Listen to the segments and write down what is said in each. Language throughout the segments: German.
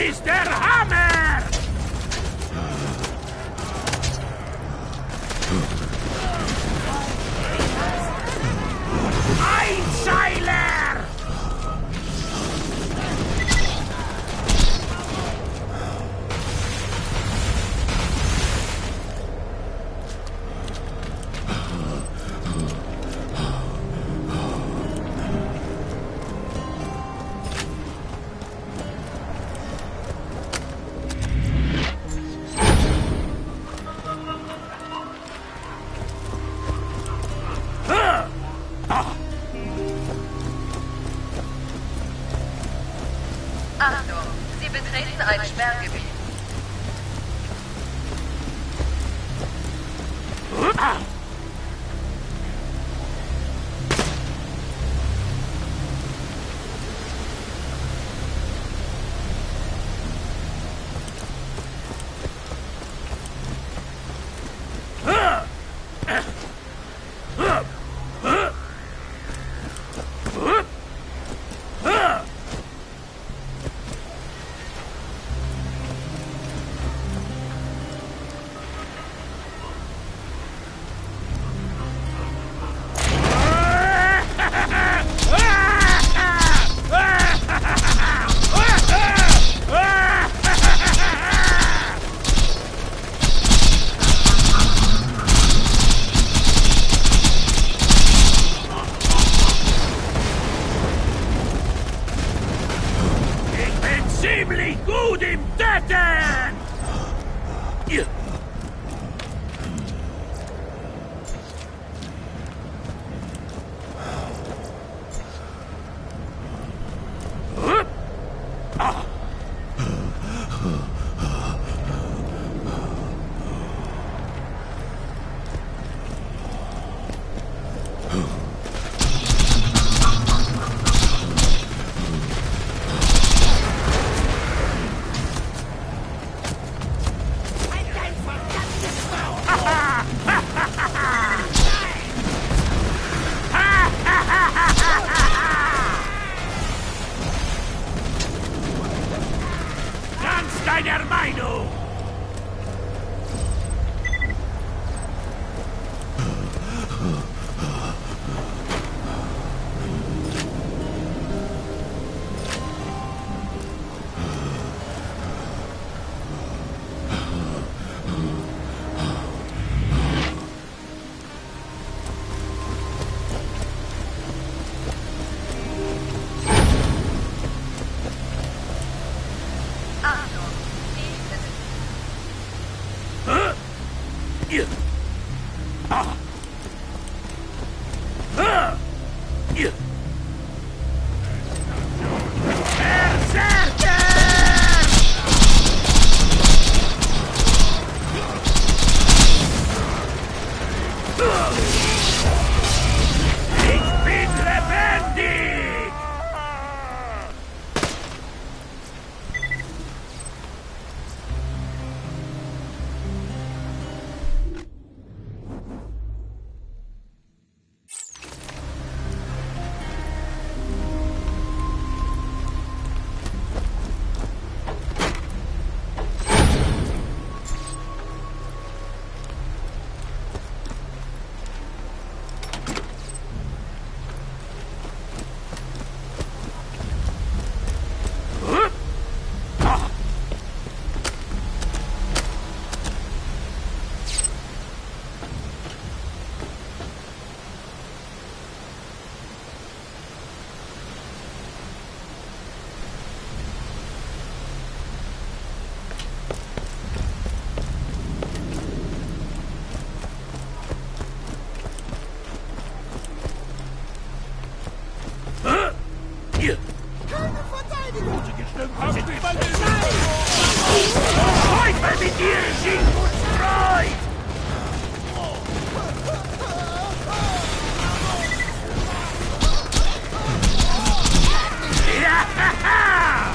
ist der Hammer! Einseiler! Achtung, Sie betreten ein Sperrgebiet. Ziemlich gut im Töten! Ganz deiner Meinung! Achtung, Sie Ich bin lebendig! Keine Verteidigung! Gute Gestimmt haben Sie überlebt! Teufel mit dir, Sigmund Freud! Ja!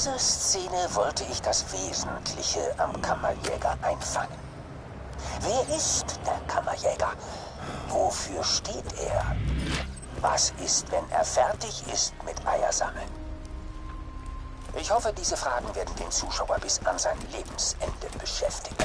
dieser Szene wollte ich das Wesentliche am Kammerjäger einfangen. Wer ist der Kammerjäger? Wofür steht er? Was ist, wenn er fertig ist mit Eiersammeln? Ich hoffe, diese Fragen werden den Zuschauer bis an sein Lebensende beschäftigen.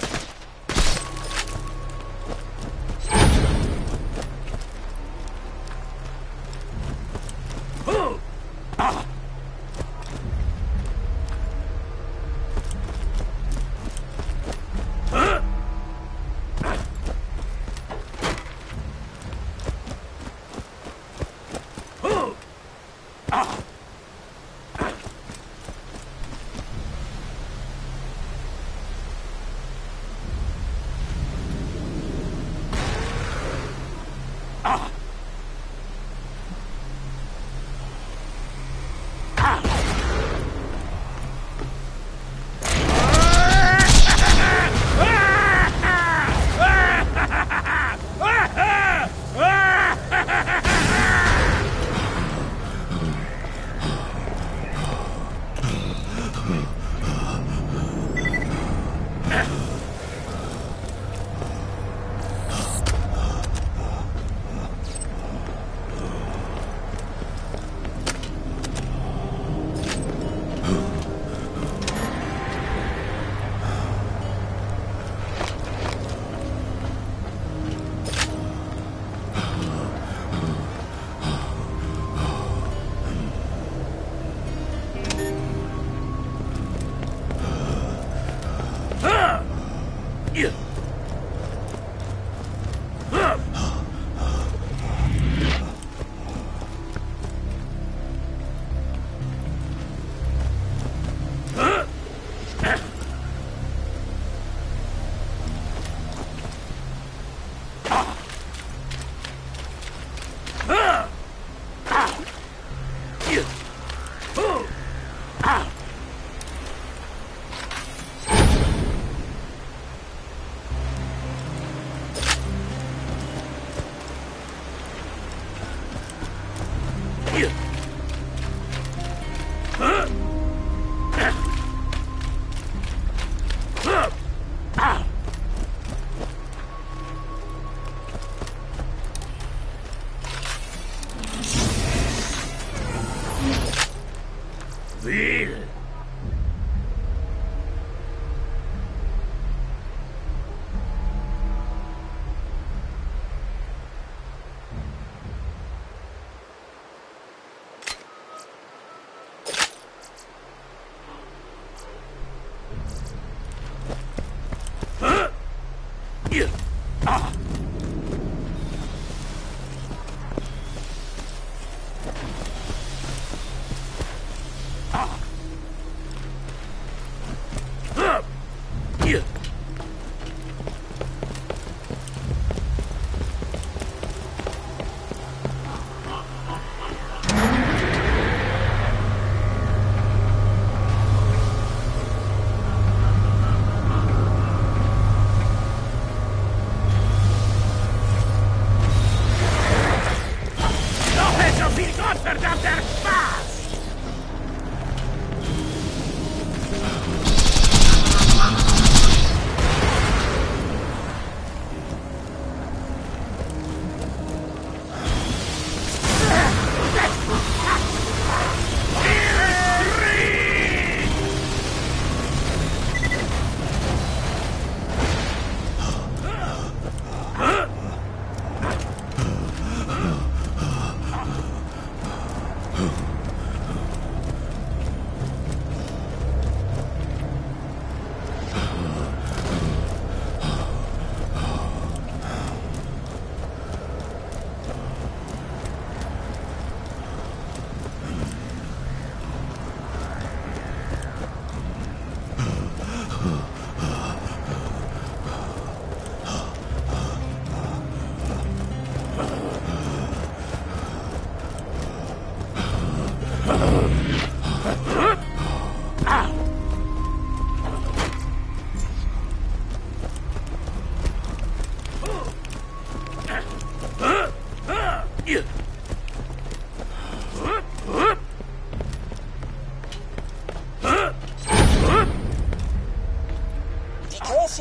Huh?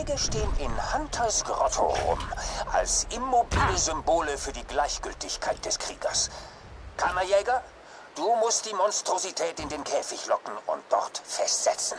Einige stehen in Hunters Grotto rum, als immobile Symbole für die Gleichgültigkeit des Kriegers. Kammerjäger, du musst die Monstrosität in den Käfig locken und dort festsetzen.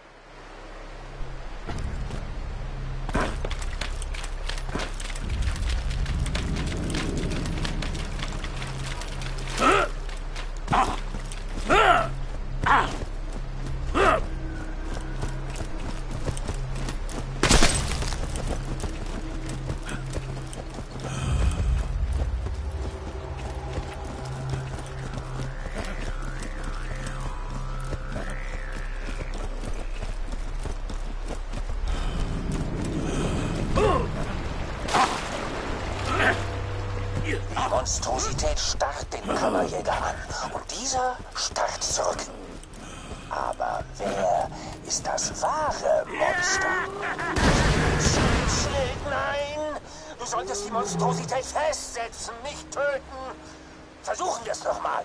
Die Monstrosität starrt den Kammerjäger an und dieser starrt zurück. Aber wer ist das wahre Monster? Nein! Du solltest die Monstrosität festsetzen, nicht töten! Versuchen wir es doch mal!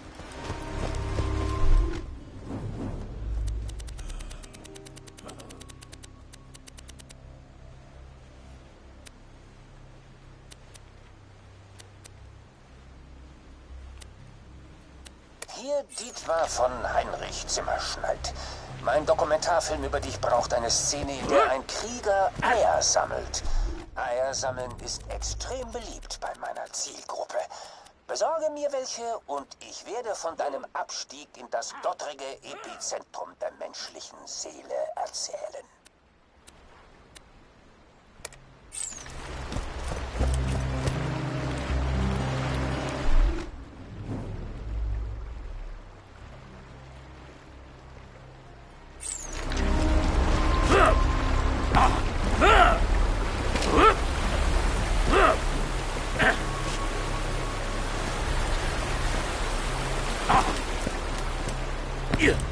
Hier Dietmar von Heinrich Zimmerschneit. Mein Dokumentarfilm über dich braucht eine Szene, in der ein Krieger Eier sammelt. Eier sammeln ist extrem beliebt bei meiner Zielgruppe. Besorge mir welche und ich werde von deinem Abstieg in das dottrige Epizentrum der menschlichen Seele erzählen. Yeah.